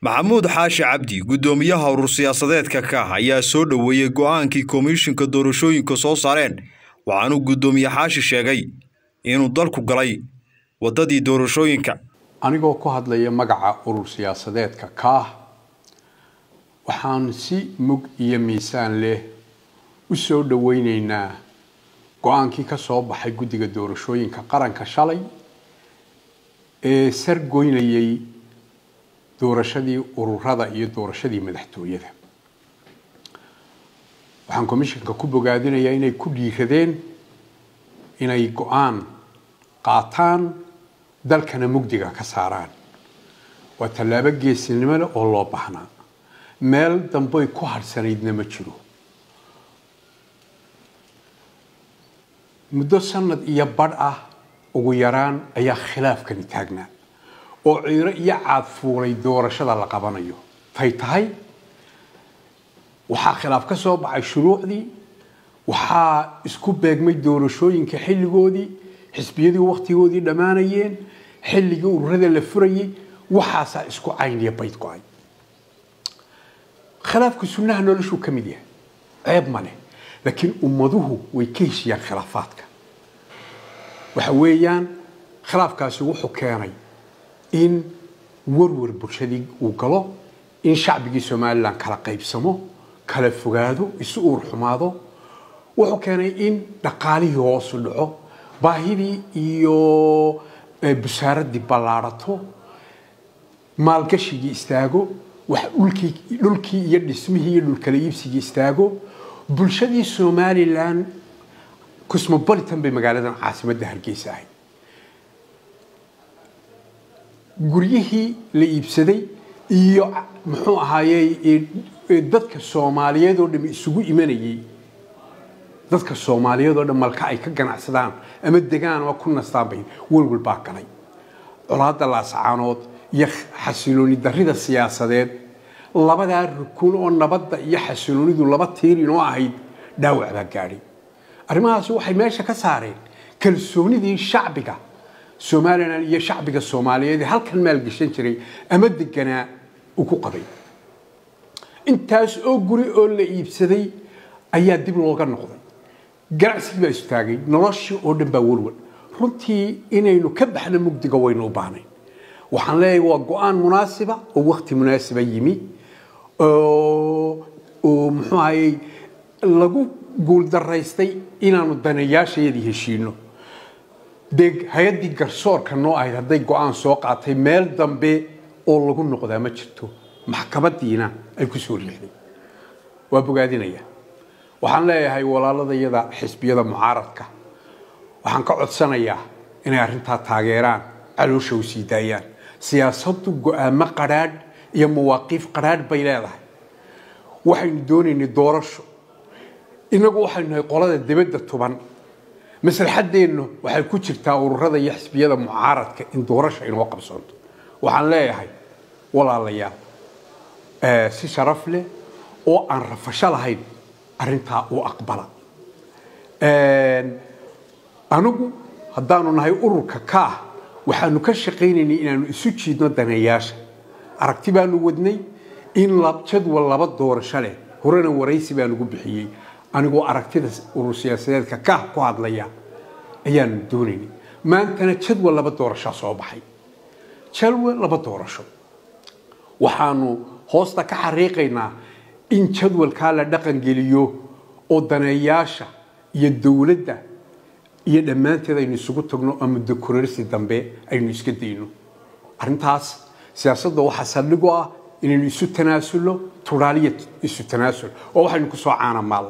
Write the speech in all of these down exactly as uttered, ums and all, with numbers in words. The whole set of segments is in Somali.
maxamuud xaashi cabdi gudoomiyaha urur siyaasadeedka ka ah ayaa soo dhaweeyay go'aankii komishinka doorashooyinka soo saareen waxaanu gudoomiye xaashi sheegay inuu dalku galay wadadii doorashooyinka anigoo ku hadlaya magaca urur siyaasadeedka ka ah waxaan si mug iyo miisaan leh u soo dhaweynaynaa go'aankii ka soo baxay guddiga doorashooyinka qaranka shalay ee sargoynayay doorashadii ururada iyo doorashadii madaxtooyada waxaan komishanka ku bogaadinayaa inay ku dhiiradeen inay go'aan qaataan dalkana mugdiga ka saaraan waa tallaabo geesinimo leh oo loo baahnaa meel dambe ku harsanaydna ma jiro muddo sanad iyo badh ah ugu yaraan ayaa khilaafkani taagnaa oo ciiro iyo caad fuulay doorashada la qabanayo tay tahay waxaa khilaaf ka soo baxay shuruucdii waxaa isku beegmay doorashooyinka xilligoodii xisbiyadii waqtigoodii dhammaanayeen xilligii ururada la furayay waxaasaa isku cayn iyo bayd go'ay khilaafku sunnaha noloshu ka mid yahay ceeb ma leh laakiin ummaduhu way ka heshiyaan khilaafaadka waxa weeyaan khilaafkaasi wuxuu keenay in warwar bulshadii uu galo in shacbigii Soomaaliland kala qaybsamo kala fogaado isu uur xumaado wuxuu keenay in dhaqaalihii hoos u dhaco baahidii iyo busaaradii ballaarato maalgashigii istaago wax dhulkii dhulkii iyo dhismihii iyo dhul kala iibsigii istaago bulshadii Soomaaliland cosmopolitan bay magaaladan caasimadda Hargeysa ahay guryihii la iibsaday iyo muxuu ahaayay dadka Soomaaliyeed oo dhimi isugu imanayay dadka Soomaaliyeed oo dhan malka ay ka ganacsadaan ama degaan ama ku nastaan bay walwal baa galay colaadda laascaanood iyo xasilooni darrida siyaasadeed labada rukun oo nabadda iyo xasiloonidu laba tiir inoo ahayd dhaawac baa gaadhay arrimahaas waxay meesha ka saareen kalsoonidii shacbiga Soomaaliland iyo shacbiga Soomaaliyeed halkan maal gashan jiray ama deganaa uu ku qabay intaas oo guri oo la iibsaday ayaa dib looga noqday ganacsiga baa istaagay noloshii oo dhan baa walwal runtii inaynu ka baxno mugdiga waynu u baahnay waxaan leeyahay waa go'aan munaasiba oo waqti munaasiba yimi oo oo muxuu ahaayay lagu guul daraystay inaanu danayaashayadii heshiino deg hay'adii garsoorka noo ahayd hadday go'aan soo qaatay meel dambe oo lagu noqdaa ma jirto maxkamadiina ay ku soo riixday waa bogaadinaya waxaan leeyahay walaaladayada xisbiyada mucaaradka waxaan ka codsanayaa inay arrintaa taageeraan caloosha u sii daayaan siyaasaddu go'aamo qadhaadh iyo mawaaqiif qadhaadh bay leedahay waxaynu doonaynay doorasho inagu waxaynu nahay qolada dibadda tuban maslaxadeennu waxay ku jirtaa ururada iyo xisbiyada mucaaradka in doorasho inoo qabsanto waxaan leeyahay walaalayaal si sharaf leh oo aan rafasho lahayn arrintaa u aqbala anigu haddaanu nahay ururka ka ah waxaanu ka shaqaynaynay inaanu isu jiidno daneeyaasha aragti baanu wadnay in jadwal laba doorasho leh horena waraysi baan ugu bixiyey anigoo aragtida urur siyaasadeedka ka ku hadlaya ayaanu doonaynay maantana jadwal laba doorasho soo baxay jadwal laba doorasho waxaanu hoosta ka xariiqaynaa in jadwalka la dhaqan geliyo oo daneeyaasha iyo dawladda iyo dhammaanteed aynu isugu tagno ama dokororsi dambe aynu iska dayno arrintaas siyaasadda waxa saldhig u ah inaynu isu tanaasulo turaaliya isu tanaasul oo waxaynu ku soo caanamaalnay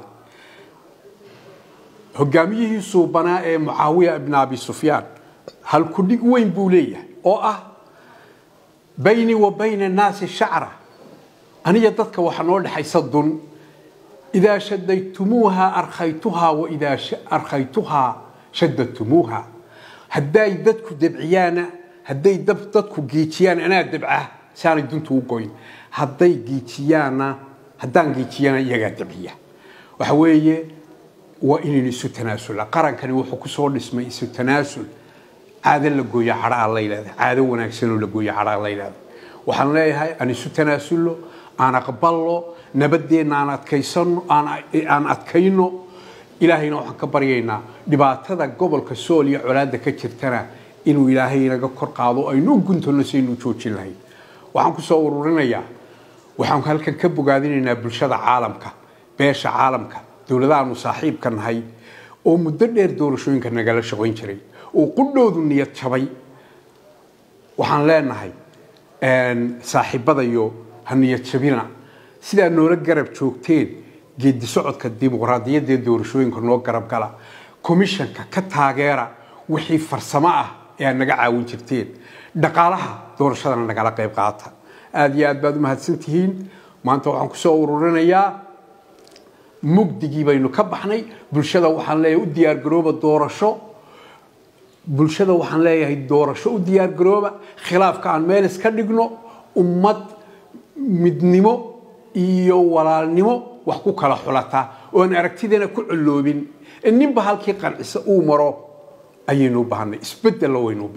hogaamiyihii suubanaa ee Muawiya ibn Abi Sufyaan hal ku dhig weyn buu leeyahay oo ah bayni wa bayna naas shacra aniga dadka waxa noo dhaxaysa dun ida shaddaytumuha arkhaytuha wa ida arkhaytuha shaddaytumuha haday dadku dabciyana haday dadku geejiyaan ana dabca saanay duntu u goyn haday geejiyana hadaan geejiyana iyaga dabciya waxa weeye waa inaynu isu tanaasul qarankani wuxuu ku soo dhismay isu tanaasul caado la gooyo xaraa la yiraahdo caado wanaagsan oo la gooyo xaraa la yiraahdo waxaan leeyahay aan isu tanaasulo aan aqballo nabadeena aan adkaysano aan aan adkayno ilaahayna waxaan ka baryaynaa dhibaatada gobolka Sool iyo colaadda ka jirtana inuu ilaahay inaga kor qaado aynu guntono saynu joojin lahayn waxaan ku soo ururinayaa waxaan halkan ka bogaadinaynaa bulshada caalamka beesha caalamka dawladaha saaxiibka nahay oo muddo dheer doorashooyinka nagala shaqayn jiray oo qudhoodu niyad jabay waxaan leenahay een saaxiibada iyo haniyad jabina sida noola garab joogteen geedi socodka dimuqraadiyadda ee doorashooyinka noo garab gala komishanka ka taageera wixii farsamo ah ee naga caawin jirteen dhaqaalaha doorashadana nagala qayb qaata aad iyo aad baad u mahadsantihiin maanta waxaan ku soo ururinayaa mugdigii baynu ka baxnay bulshada waxaan leeyahay u diyaar garooba doorasho bulshada waxaan leeyahay doorasho u diyaar garooba khilaafka aan meel iska dhigno ummad midnimo iyo walaalnimo wax ku kala xulata oo aan aragtideena ku culuubin in ninba halkii qancisa uu maro ayaynu baahnay isbedel waynu